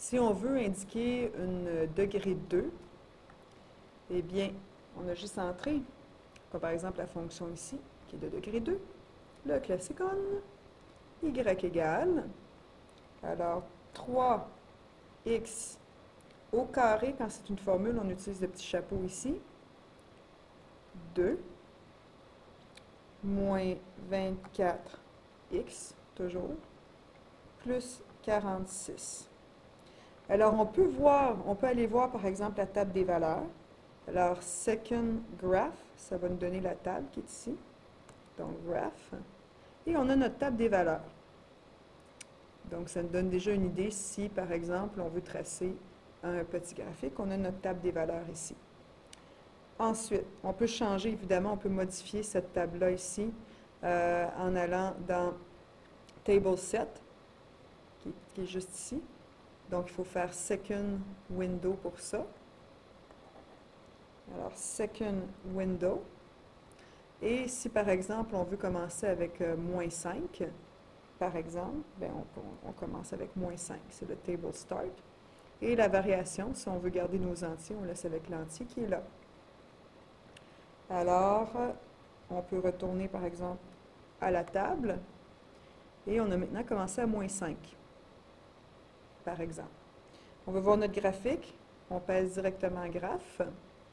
Si on veut indiquer une degré 2, eh bien, on a juste à entrer, comme par exemple la fonction ici, qui est de degré 2, le classicon, y égale, alors 3x au carré, quand c'est une formule, on utilise le petit chapeau ici, 2 moins 24x, toujours, plus 46. Alors, on peut aller voir, par exemple, la table des valeurs. Alors, second graph, ça va nous donner la table qui est ici. Donc, graph. Et on a notre table des valeurs. Donc, ça nous donne déjà une idée si, par exemple, on veut tracer un petit graphique. On a notre table des valeurs ici. Ensuite, on peut changer, évidemment, on peut modifier cette table-là ici en allant dans Table Set, qui est juste ici. Donc, il faut faire Second Window pour ça. Alors, Second Window. Et si, par exemple, on veut commencer avec moins 5, par exemple, bien, on commence avec moins 5. C'est le Table Start. Et la variation, si on veut garder nos entiers, on laisse avec l'entier qui est là. Alors, on peut retourner, par exemple, à la table. Et on a maintenant commencé à moins 5, par exemple. On veut voir notre graphique. On pèse directement graphe.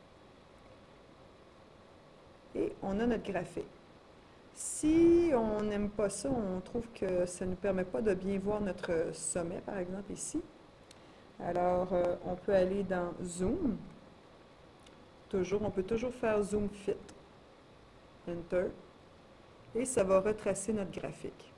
Et on a notre graphique. Si on n'aime pas ça, on trouve que ça ne nous permet pas de bien voir notre sommet, par exemple, ici. Alors, on peut aller dans Zoom. On peut toujours faire Zoom Fit. Enter. Et ça va retracer notre graphique.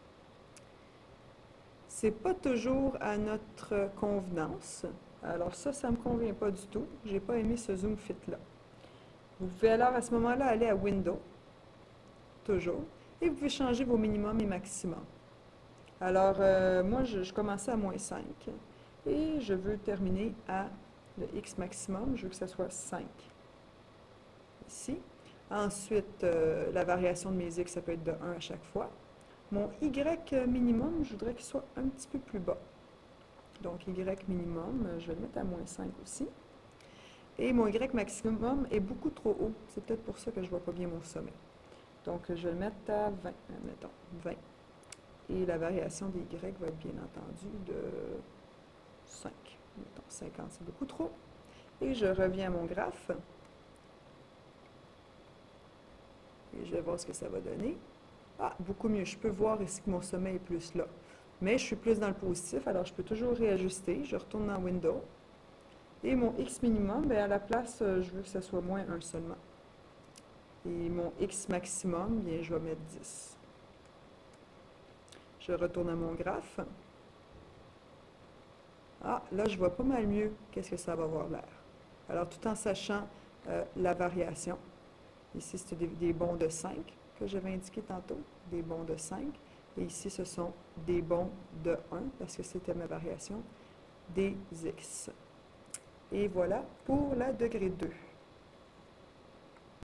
C'est pas toujours à notre convenance. Alors ça ne me convient pas du tout. Je n'ai pas aimé ce Zoom Fit-là. Vous pouvez alors à ce moment-là aller à Window, toujours, et vous pouvez changer vos minimums et maximums. Alors, moi, je commençais à moins 5 et je veux terminer à le X maximum. Je veux que ce soit 5 ici. Ensuite, la variation de mes X, ça peut être de 1 à chaque fois. Mon Y minimum, je voudrais qu'il soit un petit peu plus bas. Donc, Y minimum, je vais le mettre à moins 5 aussi. Et mon Y maximum est beaucoup trop haut. C'est peut-être pour ça que je ne vois pas bien mon sommet. Donc, je vais le mettre à 20, mettons, 20. Et la variation des Y va être bien entendu de 5. Mettons, 50, c'est beaucoup trop. Et je reviens à mon graphe. Et je vais voir ce que ça va donner. Ah, beaucoup mieux. Je peux voir ici que mon sommet est plus là. Mais je suis plus dans le positif, alors je peux toujours réajuster. Je retourne dans Window. Et mon X minimum, bien, à la place, je veux que ce soit moins 1 seulement. Et mon X maximum, bien, je vais mettre 10. Je retourne à mon graphe. Ah, là, je vois pas mal mieux qu'est-ce que ça va avoir l'air. Alors, tout en sachant la variation. Ici, c'est des bonds de 5 que j'avais indiqué tantôt, des bonds de 5. Et ici, ce sont des bonds de 1, parce que c'était ma variation, des X. Et voilà pour la degré 2.